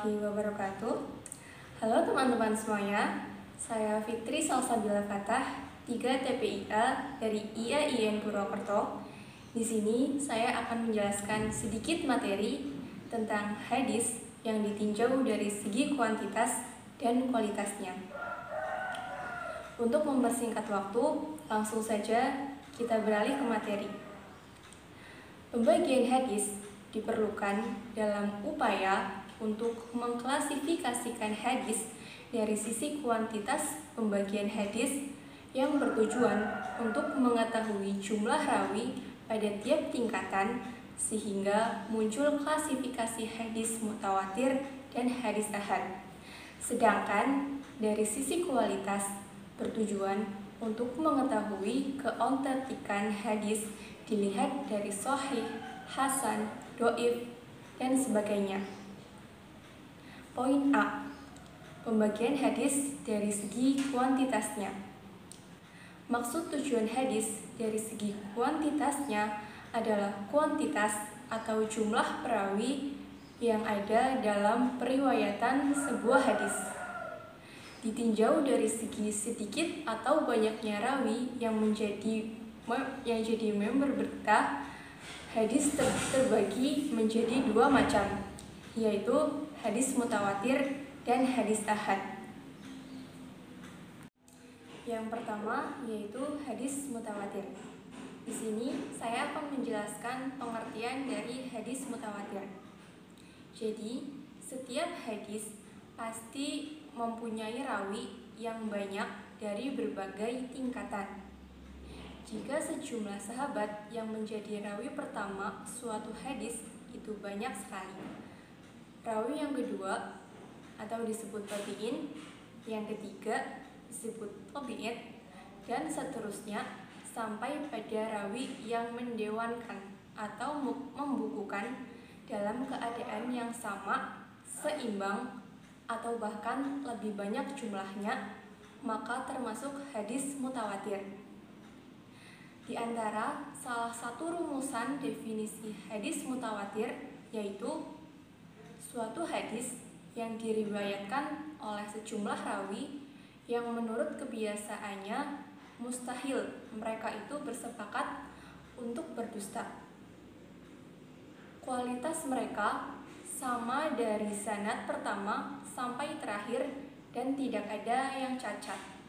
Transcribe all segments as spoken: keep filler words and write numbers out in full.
warahmatullahi wabarakatuh. Halo teman-teman semuanya, saya Fitri Salsabila Fatah, tiga T P I A dari I A I N Purwokerto. Di sini saya akan menjelaskan sedikit materi tentang hadis yang ditinjau dari segi kuantitas dan kualitasnya. Untuk mempersingkat waktu, langsung saja kita beralih ke materi. Pembagian hadis diperlukan dalam upaya untuk mengklasifikasikan hadis dari sisi kuantitas pembagian hadis yang bertujuan untuk mengetahui jumlah rawi pada tiap tingkatan sehingga muncul klasifikasi hadis mutawatir dan hadis ahad. Sedangkan dari sisi kualitas bertujuan untuk mengetahui keautentikan hadis dilihat dari sahih, hasan, doif, dan sebagainya. Poin A. Pembagian hadis dari segi kuantitasnya. Maksud tujuan hadis dari segi kuantitasnya adalah kuantitas atau jumlah perawi yang ada dalam periwayatan sebuah hadis. Ditinjau dari segi sedikit atau banyaknya rawi yang menjadi yang jadi member berita, hadis ter terbagi menjadi dua macam, yaitu hadis mutawatir dan hadis ahad. Yang pertama yaitu hadis mutawatir. Di sini saya akan menjelaskan pengertian dari hadis mutawatir. Jadi, setiap hadis pasti mempunyai rawi yang banyak dari berbagai tingkatan. Jika sejumlah sahabat yang menjadi rawi pertama suatu hadis itu banyak sekali, rawi yang kedua atau disebut tabi'in, yang ketiga disebut tabi'in, dan seterusnya sampai pada rawi yang mendewankan atau membukukan dalam keadaan yang sama, seimbang, atau bahkan lebih banyak jumlahnya, maka termasuk hadis mutawatir. Di antara salah satu rumusan definisi hadis mutawatir yaitu suatu hadis yang diriwayatkan oleh sejumlah rawi yang menurut kebiasaannya mustahil mereka itu bersepakat untuk berdusta. Kualitas mereka sama dari sanad pertama sampai terakhir dan tidak ada yang cacat.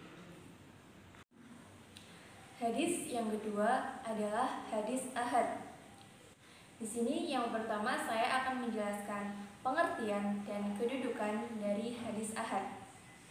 Hadis yang kedua adalah hadis ahad. Di sini yang pertama saya akan menjelaskan pengertian dan kedudukan dari hadis ahad.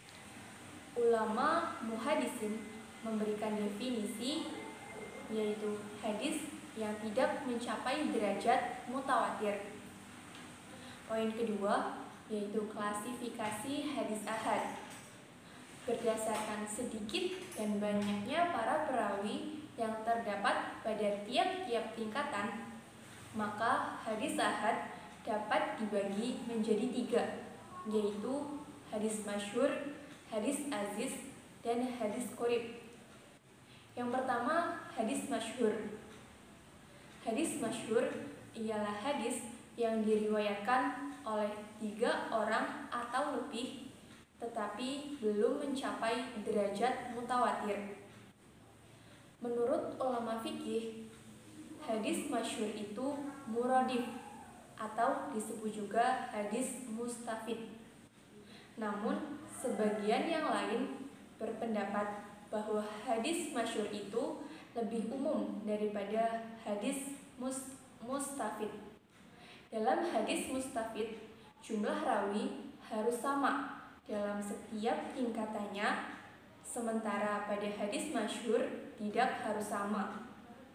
Ulama muhadisin memberikan definisi yaitu hadis yang tidak mencapai derajat mutawatir. Poin kedua yaitu klasifikasi hadis ahad. Berdasarkan sedikit dan banyaknya para perawi yang terdapat pada tiap-tiap tingkatan, maka hadis ahad dapat dibagi menjadi tiga, yaitu hadis masyhur, hadis aziz, dan hadis qorib. Yang pertama, hadis masyhur. Hadis masyhur ialah hadis yang diriwayatkan oleh tiga orang atau lebih, tetapi belum mencapai derajat mutawatir. Menurut ulama fikih, hadis masyhur itu muradif atau disebut juga hadis mustafid. Namun, sebagian yang lain berpendapat bahwa hadis masyhur itu lebih umum daripada hadis mus mustafid. Dalam hadis mustafid, jumlah rawi harus sama dalam setiap tingkatannya, sementara pada hadis masyhur tidak harus sama.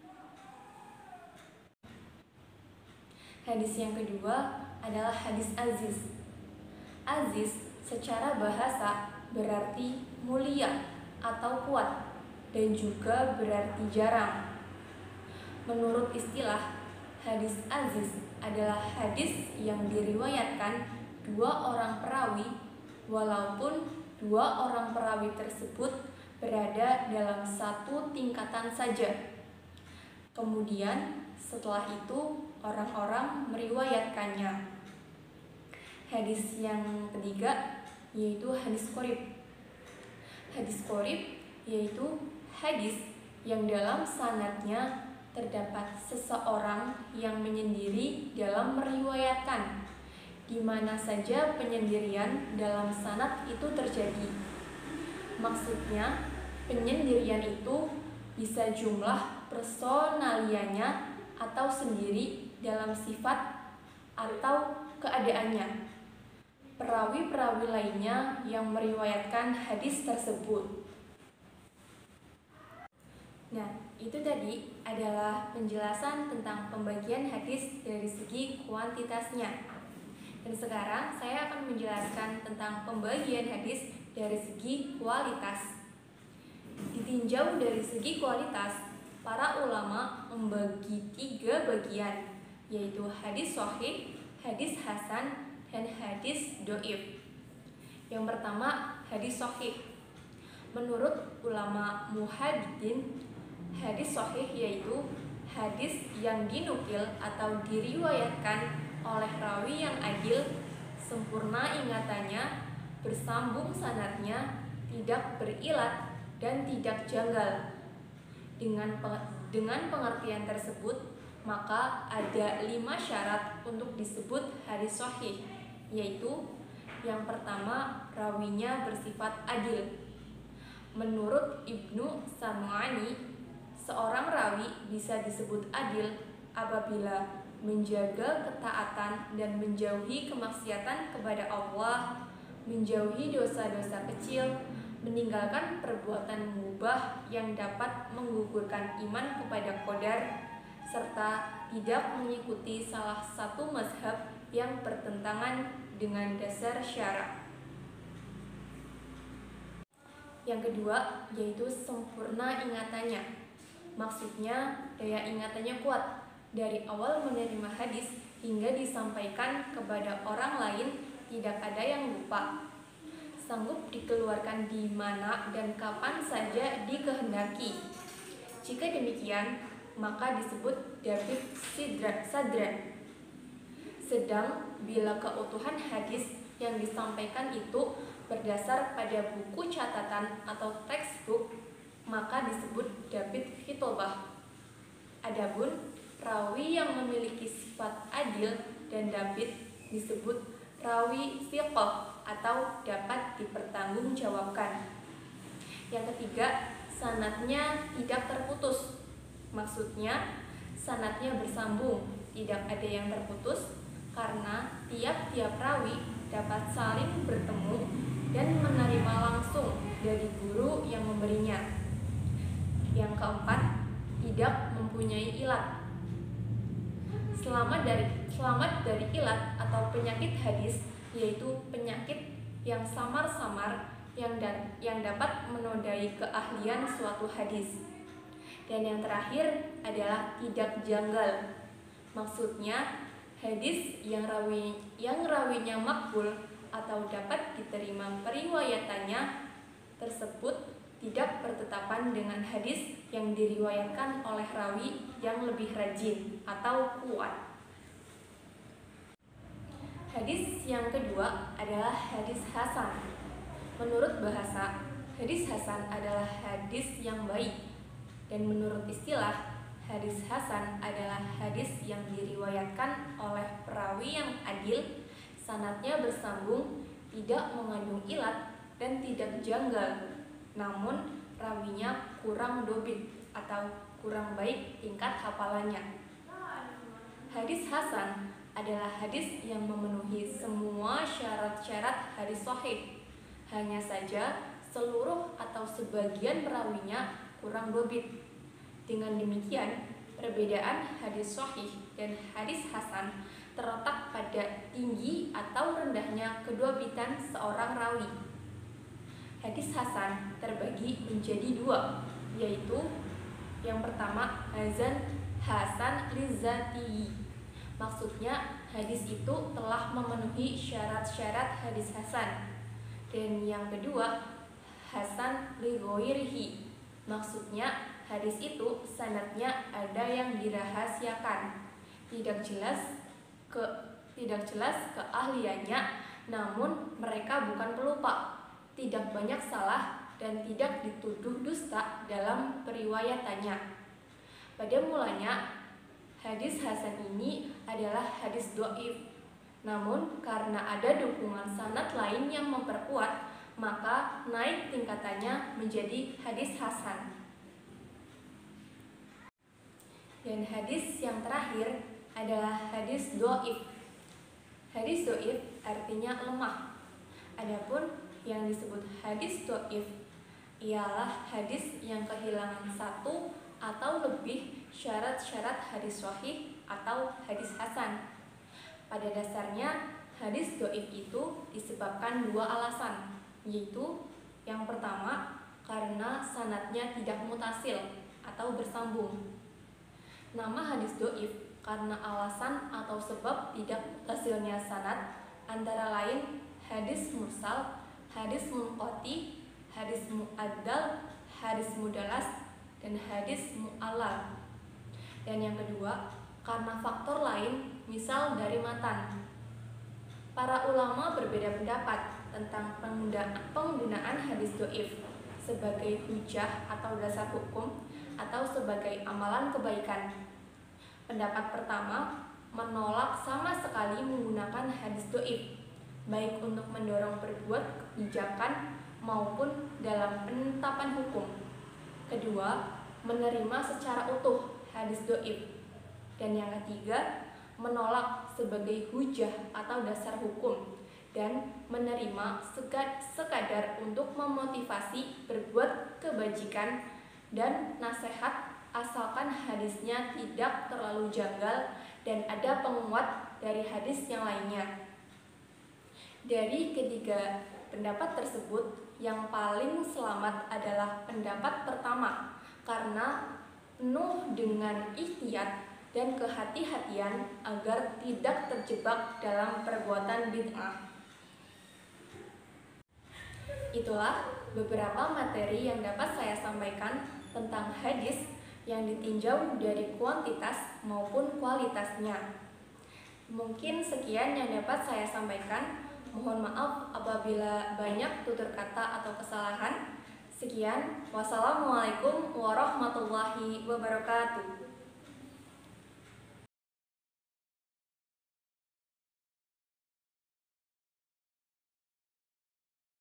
Hadis yang kedua adalah hadis aziz. Aziz secara bahasa berarti mulia atau kuat dan juga berarti jarang. Menurut istilah, hadis aziz adalah hadis yang diriwayatkan dua orang perawi walaupun dua orang perawi tersebut berada dalam satu tingkatan saja. Kemudian setelah itu orang-orang meriwayatkannya. hadis yang ketiga yaitu hadis qorib. Hadis qorib yaitu hadis yang dalam sanadnya terdapat seseorang yang menyendiri dalam meriwayatkan, di mana saja penyendirian dalam sanad itu terjadi. Maksudnya, penyendirian itu bisa jumlah personalianya atau sendiri dalam sifat atau keadaannya. Perawi-perawi lainnya yang meriwayatkan hadis tersebut. Nah, itu tadi adalah penjelasan tentang pembagian hadis dari segi kuantitasnya. Dan sekarang saya akan menjelaskan tentang pembagian hadis dari segi kualitas. Ditinjau dari segi kualitas, para ulama membagi tiga bagian, yaitu hadis sahih, hadis hasan, dan hadis dhaif. Yang pertama, hadis sahih. Menurut ulama muhadditsin, hadis sahih yaitu hadis yang dinukil atau diriwayatkan oleh rawi yang adil, sempurna ingatannya, bersambung sanadnya, tidak berilat dan tidak janggal. Dengan dengan pengertian tersebut, maka ada lima syarat untuk disebut hadis sahih, yaitu yang pertama, rawinya bersifat adil. Menurut Ibnu Sam'ani, seorang rawi bisa disebut adil apabila menjaga ketaatan dan menjauhi kemaksiatan kepada Allah, menjauhi dosa-dosa kecil, meninggalkan perbuatan mubah yang dapat menggugurkan iman kepada qadar, serta tidak mengikuti salah satu mazhab yang bertentangan dengan dasar syara. Yang kedua, yaitu sempurna ingatannya. Maksudnya, daya ingatannya kuat, dari awal menerima hadis hingga disampaikan kepada orang lain tidak ada yang lupa. Sanggup dikeluarkan di mana dan kapan saja dikehendaki. Jika demikian, maka disebut David Sadra. Sedang bila keutuhan hadis yang disampaikan itu berdasar pada buku catatan atau textbook, maka disebut David Hitobah. Adapun rawi yang memiliki sifat adil dan David disebut rawi thiqah atau dapat dipertanggungjawabkan. Yang ketiga, sanadnya tidak terputus. Maksudnya, sanadnya bersambung, tidak ada yang terputus karena tiap-tiap rawi dapat saling bertemu dan menerima langsung dari guru yang memberinya. Yang keempat, tidak mempunyai ilat. Selamat dari selamat dari ilat atau penyakit hadis, yaitu penyakit yang samar-samar yang dan, yang dapat menodai keahlian suatu hadis. Dan yang terakhir adalah tidak janggal. Maksudnya, hadis yang rawi yang rawinya makbul atau dapat diterima periwayatannya tersebut tidak bertetapan dengan hadis yang diriwayatkan oleh rawi yang lebih rajin atau kuat. Hadis yang kedua adalah hadis hasan. Menurut bahasa, hadis hasan adalah hadis yang baik, dan menurut istilah, hadis hasan adalah hadis yang diriwayatkan oleh perawi yang adil, sanadnya bersambung, tidak mengandung ilat dan tidak janggal. Namun rawinya kurang dobit atau kurang baik tingkat hafalannya. Hadis hasan adalah hadis yang memenuhi semua syarat-syarat hadis sahih. Hanya saja seluruh atau sebagian perawinya kurang dobit. Dengan demikian, perbedaan hadis sahih dan hadis hasan terletak pada tinggi atau rendahnya kedobitan seorang rawi. Hadis hasan terbagi menjadi dua, yaitu yang pertama, hazan hasan lizatihi. Maksudnya, hadis itu telah memenuhi syarat-syarat hadis hasan. Dan yang kedua, hasan li ghairihi. Maksudnya, hadis itu sanadnya ada yang dirahasiakan, tidak jelas ke tidak jelas keahliannya, namun mereka bukan pelupa, tidak banyak salah, dan tidak dituduh dusta dalam periwayatannya. Pada mulanya, hadis hasan ini adalah hadis dhaif. Namun karena ada dukungan sanad lain yang memperkuat, maka naik tingkatannya menjadi hadis hasan. Dan hadis yang terakhir adalah hadis dhaif. Hadis dhaif artinya lemah. Adapun yang disebut hadis dhaif ialah hadis yang kehilangan satu atau lebih syarat-syarat hadis sahih atau hadis hasan. Pada dasarnya, hadis dhaif itu disebabkan dua alasan, yaitu yang pertama karena sanadnya tidak mutasil atau bersambung. Nama hadis dhaif karena alasan atau sebab tidak mutasilnya sanad antara lain hadis mursal, hadis munqati, hadis mu'addal, hadis mudalas, dan hadis mu'allal. Dan yang kedua, karena faktor lain, misal dari matan. Para ulama berbeda pendapat tentang penggunaan hadis dhaif sebagai hujah atau dasar hukum atau sebagai amalan kebaikan. Pendapat pertama menolak sama sekali menggunakan hadis dhaif, baik untuk mendorong berbuat kebijakan maupun dalam penetapan hukum. Kedua, menerima secara utuh hadis dhaif. Dan yang ketiga, menolak sebagai hujah atau dasar hukum dan menerima sekadar untuk memotivasi berbuat kebajikan dan nasihat asalkan hadisnya tidak terlalu janggal dan ada penguat dari hadis yang lainnya. Dari ketiga pendapat tersebut, yang paling selamat adalah pendapat pertama karena penuh dengan ikhtiyat dan kehati-hatian agar tidak terjebak dalam perbuatan bid'ah. Itulah beberapa materi yang dapat saya sampaikan tentang hadis yang ditinjau dari kuantitas maupun kualitasnya. Mungkin sekian yang dapat saya sampaikan. Mohon maaf apabila banyak tutur kata atau kesalahan. Sekian, wassalamualaikum warahmatullahi wabarakatuh.